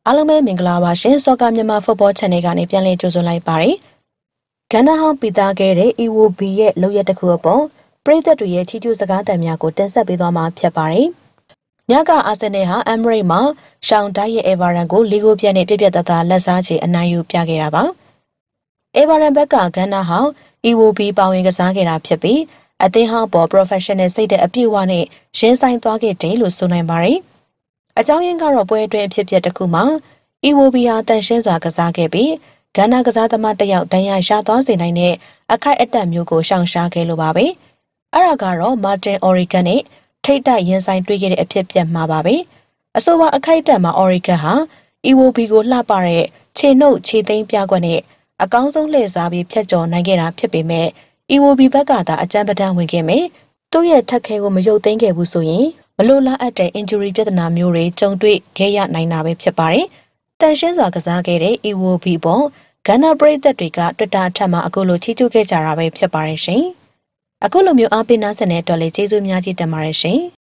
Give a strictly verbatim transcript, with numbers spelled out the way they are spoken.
အားလုံးပဲမင်္ဂလာပါရှင်စောကမြန်မာဖုတ်ဘော channel ကနေပြန်လည်ကြိုဆိုလိုက်ပါတယ်။ကဏ္ဍဟောင်းပိသားခဲ့တဲ့ E O B ရဲ့လုပ်ရက်တစ်ခုအပေါ်ပရိသတ်တွေရဲ့ချီးကျူးစကားတန်များကိုတင်ဆက်ပေးသွားမှာဖြစ်ပါတယ်။ညကအာဆင်နယ်ဟာအမ်မရိတ်မှာရှောင်းတိုက်ရဲ့အေဗာရန်ကိုလီဂိုပြက်နဲ့ပြပြတသားလက်စားချေအနိုင်ယူပြခဲ့တာပါ။အေဗာရန်ဘက်ကကဏ္ဍဟောင်း E O B ပါဝင်ကစားခဲ့တာဖြစ်ပြီးအသင်းဟောင်းပေါ် professional စိတ်တဲ့အပြည့်အဝနဲ့ရင်းဆိုင်သွားခဲ့တယ်လို့ဆိုနိုင်ပါတယ်။အကြောင်းရင်းကတော့ပွဲအတွင်းအဖြစ်အပျက်တစ်ခုမှာE O B ဟာတန်ရှင်းစွာကစားခဲ့ပြီးဂန္ဓာကစားသမားတစ်ယောက်ဒဏ်ရာရသွားစေနိုင်တဲ့အခိုက်အတန့်မျိုးကိုရှောင်ရှားခဲ့လိုပါပဲ။အဲ့ဒါကတော့မာတင်အော်ရီဂန်နဲ့ထိတ်တိုက်ရင်ဆိုင်တွေ့ခဲ့တဲ့အဖြစ်အပျက်မှာပါပဲ။အဆိုပါအခိုက်အတန့်မှာအော်ရီဂန်ဟာ E O B ကိုလှပတဲ့ခြေနှုတ်ခြေသိမ်းပြကွက်နဲ့အကောင်းဆုံးလှည့်စားပြီးဖြတ်ကျော်နိုင်ခဲ့တာဖြစ်ပေမဲ့ E O B ဘက်ကသာအကြမ်းပတမ်းဝင်ခဲ့မယ်။သူ့ရဲ့ထက်ခဲကိုမယုတ်သိမ်းခဲ့ဘူးဆိုရင်မလိုလားအပ်တဲ့ injury ပြဿနာမျိုးတွေကြုံတွေ့ခဲ့ရနိုင်တာပဲဖြစ်ပါတယ်။တန်ရှင်းစွာကစားခဲ့တဲ့ E O B ပေါ်ဂန္ဓာပရိသတ်တွေက Twitter အထက်မှာအခုလိုချီးကျူးခဲ့ကြတာပဲဖြစ်ပါတယ်ရှင်။အခုလိုမျိုးအားပေးနားဆင်တဲ့အတွက်လည်းကျေးဇူးများကြီးတင်ပါတယ်ရှင်။